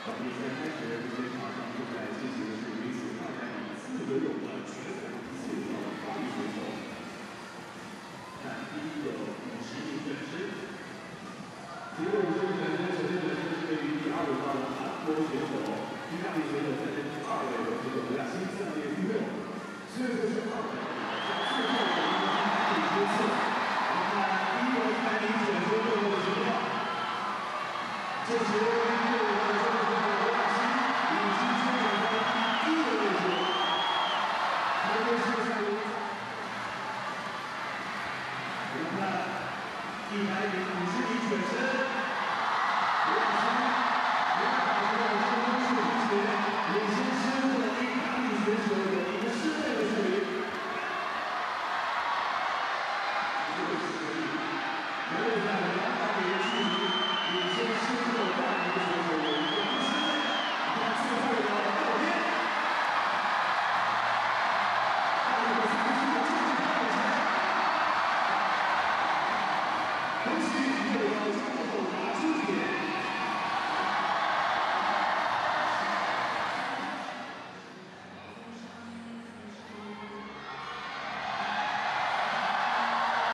比赛开始，这些场上正在进行的是女子200米自由泳的决赛，4名华裔选手。看第一个50名选手，第一个50名选手首先表现是对于第2位的韩国选手，意大利选手在第2位的这个国家新3列第6，所以说是2位，最后的一个第一次。我们看第一个100名选手落后的情况，这时第6位的选手。 100名50名选手，刘老师，刘老师的成功数之前，领先身后的意大利选手有一个10倍的距离。没有在200米距离领先身后的大陆选手有一个10倍。你看最后的道边，大陆的3分钟接近2分钟。 恭喜！